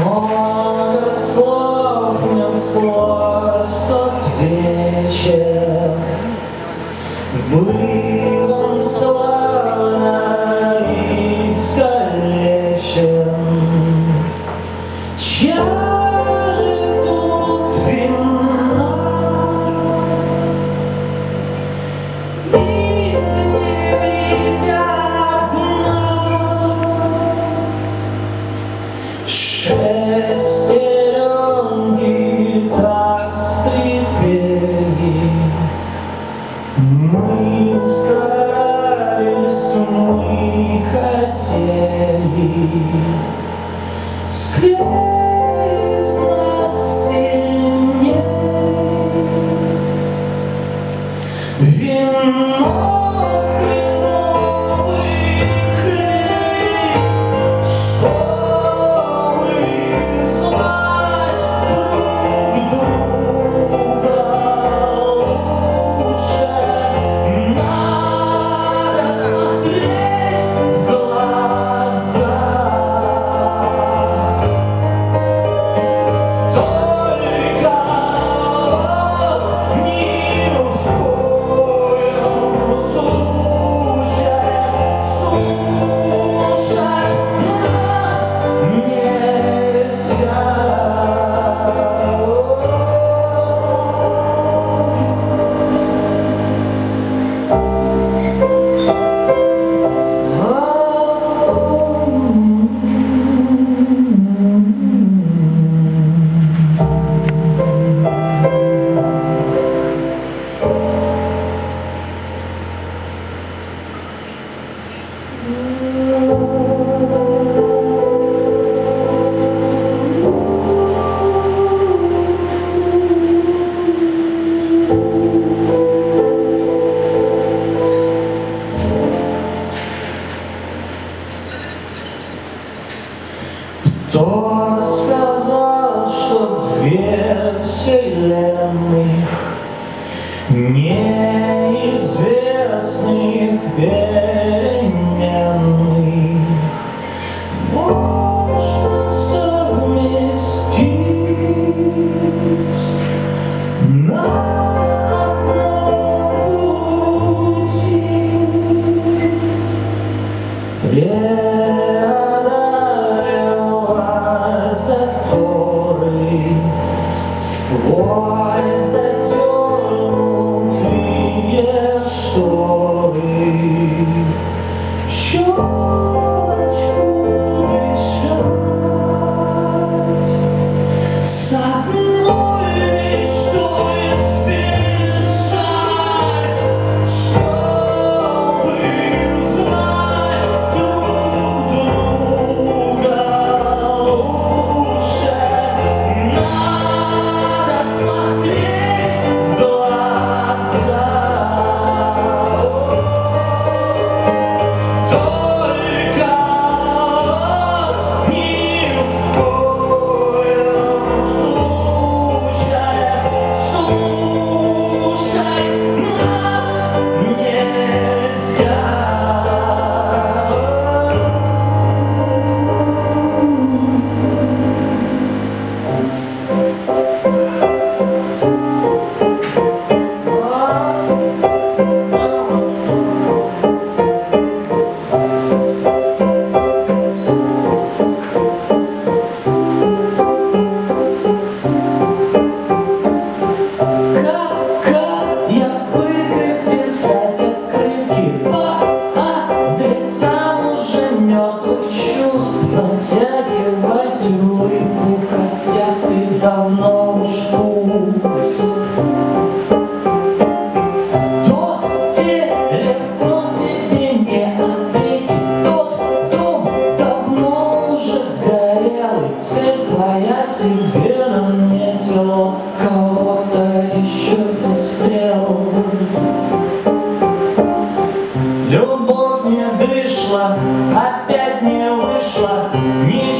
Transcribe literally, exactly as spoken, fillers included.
Много слов неслось в тот вечер, был он словно искалечен. Чья же тут вина? Ведь не видят дна. Шестеренки так скрипели. Мы старались, мы хотели склеить нас сильнее. Вино хреновый клей, чтобы знать друг друга лучше. Надо смотреть в глаза. Только вот ни в коем случае слушать нас нельзя. Кто сказал, что две вселенных неизвестных переменных можно совместить на одном пути? Сквозь задернутые шторы щелочку дышать, с одной мечтой сбежать, чтобы знать друг друга лучше. Смотреть в глаза. Только вот ни в коем случае слушать нас нельзя. Натягивать улыбку, хотя ты давно уж пуст. Тот телефон тебе не ответит, тот дом давно уже сгорел, и цель твоя себе наметила кого-то еще без стрел. Любовь не дышла, опять не вышла.